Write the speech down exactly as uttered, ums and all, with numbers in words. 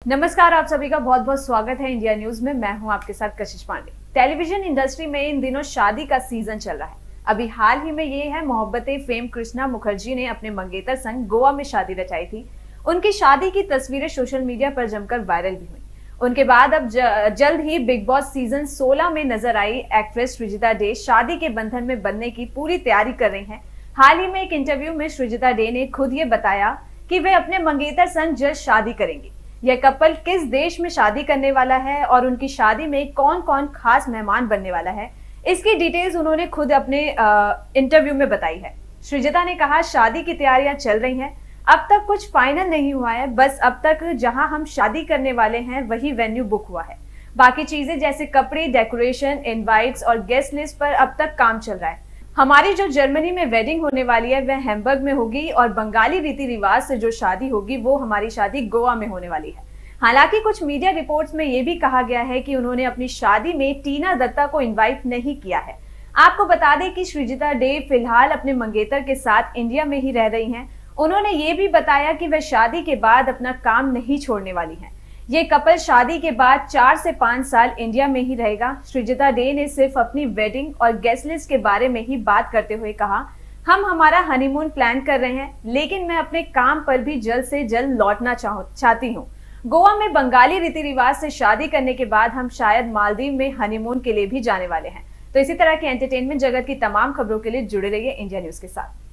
नमस्कार, आप सभी का बहुत बहुत स्वागत है इंडिया न्यूज में। मैं हूं आपके साथ कशिश पांडे। टेलीविजन इंडस्ट्री में इन दिनों शादी का सीजन चल रहा है। अभी हाल ही में ये है मोहब्बतें फेम कृष्णा मुखर्जी ने अपने मंगेतर संग गोवा में शादी रचाई थी। उनकी शादी की तस्वीरें सोशल मीडिया पर जमकर वायरल भी हुई। उनके बाद अब ज, जल्द ही बिग बॉस सीजन सोलह में नजर आई एक्ट्रेस सृजिता डे शादी के बंधन में बनने की पूरी तैयारी कर रही हैं। हाल ही में एक इंटरव्यू में सृजिता डे ने खुद ये बताया कि वे अपने मंगेतर संग जल्द शादी करेंगी। यह कपल किस देश में शादी करने वाला है और उनकी शादी में कौन कौन खास मेहमान बनने वाला है, इसकी डिटेल्स उन्होंने खुद अपने इंटरव्यू में बताई है। सृजिता ने कहा, शादी की तैयारियां चल रही हैं, अब तक कुछ फाइनल नहीं हुआ है, बस अब तक जहां हम शादी करने वाले हैं वही वेन्यू बुक हुआ है। बाकी चीजें जैसे कपड़े, डेकोरेशन, इनवाइट्स और गेस्ट लिस्ट पर अब तक काम चल रहा है। हमारी जो जर्मनी में वेडिंग होने वाली है वह हैम्बर्ग में होगी और बंगाली रीति रिवाज से जो शादी होगी वो हमारी शादी गोवा में होने वाली है। हालांकि कुछ मीडिया रिपोर्ट्स में ये भी कहा गया है कि उन्होंने अपनी शादी में टीना दत्ता को इनवाइट नहीं किया है। आपको बता दें कि सृजिता डे फिलहाल अपने मंगेतर के साथ इंडिया में ही रह रही हैं। उन्होंने ये भी बताया कि वह शादी के बाद अपना काम नहीं छोड़ने वाली हैं। ये कपल शादी के बाद चार से पांच साल इंडिया में ही रहेगा। सृजिता डे ने सिर्फ अपनी वेडिंग और गेस्ट लिस्ट के बारे में ही बात करते हुए कहा, हम हमारा हनीमून प्लान कर रहे हैं, लेकिन मैं अपने काम पर भी जल्द से जल्द लौटना चाहती हूँ। गोवा में बंगाली रीति रिवाज से शादी करने के बाद हम शायद मालदीव में हनीमून के लिए भी जाने वाले हैं। तो इसी तरह के एंटरटेनमेंट जगत की तमाम खबरों के लिए जुड़े रहिए इंडिया न्यूज के साथ।